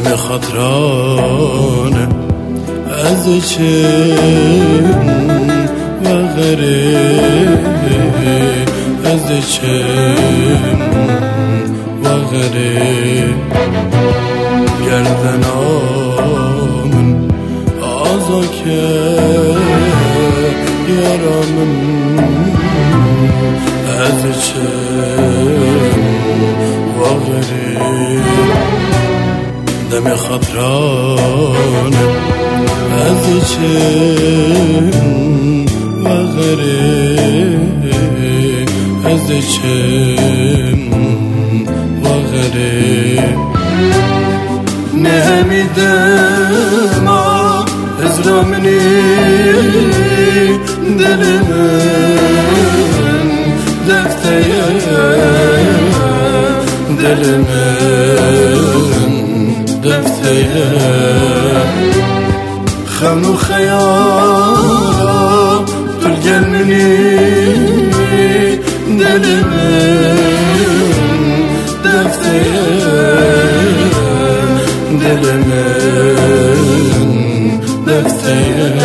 دم خطرانه از چم و غریب از چم و غریب گردنامن آزا کرد یارامن از چم و غریب دم خطرانه از چم و غریب از چم و غریب نمیدم از رامنی دل من دفته دل من دفته خون و خیال طول گلمنی دل من دفته دل من دفته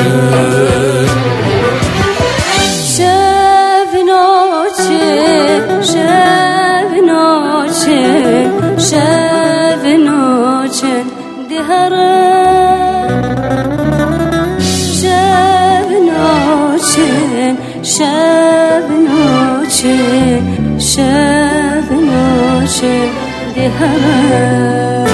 شب نوچه شب نوچه شب نوچه دهره شب نوچه شب نوچه شب نوچه دهره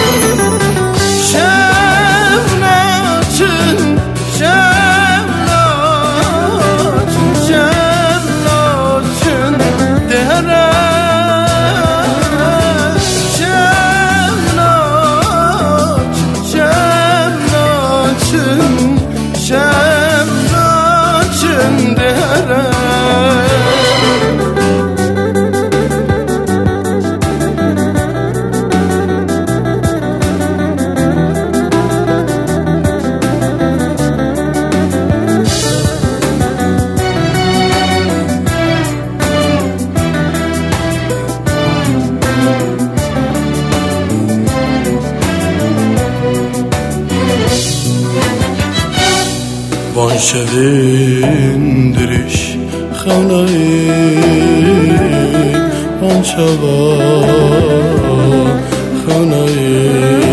وان شویندریش خونایی وان شوا خونایی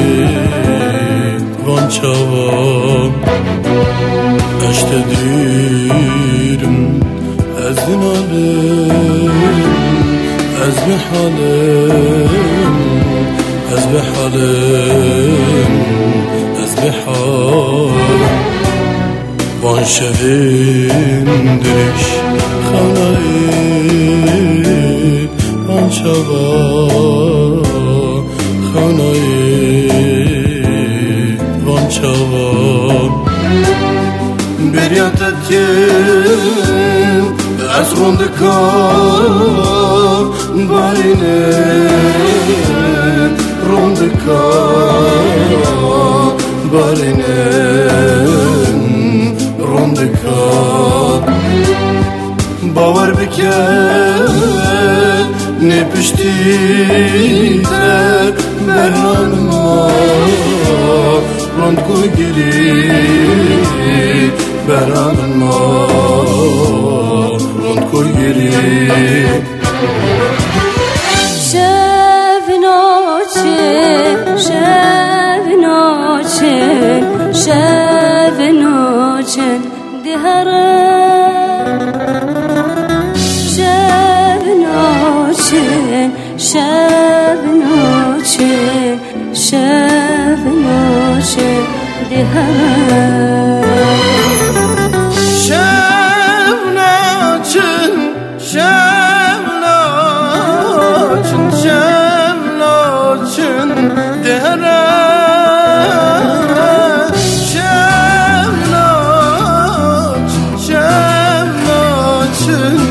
وان شوا اشت دیرم از نالم از بحالم از بحالم از بحالم وان شویندریش خونایی وان شوا خونایی وان شوا بریاتت یم از روندکار بارینه روندکار بارینه باور بکن نپشتی در بران ما راند کوی گیری بران ما راند کوی گیری شب نوچه شب نوچه شب نوچه دهره شب نوچه شب نوچه شب نوچه دهره شب نوچه شب نوچه شب نوچه دهره شب نوچه